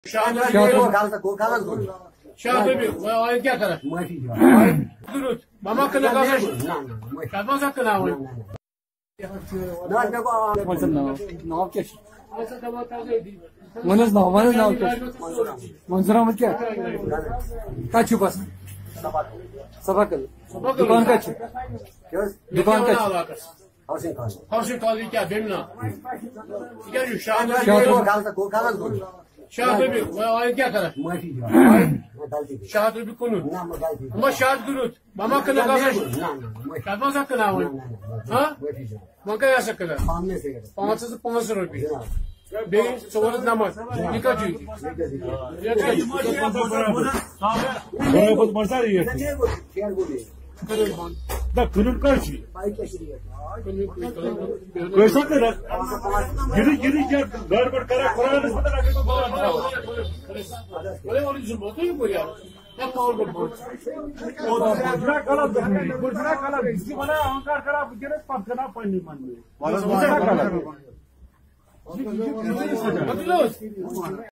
शाह क्या करा मामा कना मंजूर अहमद क्या कत बस सबकल दुकान कत दुकान कत हाउसिंग कॉलेज क्या बेमना शाह क्या करा शाह कुन शाह गुरुत मामा कना कना वो क्या कना 500 रुपये बे 4 नमत यह कत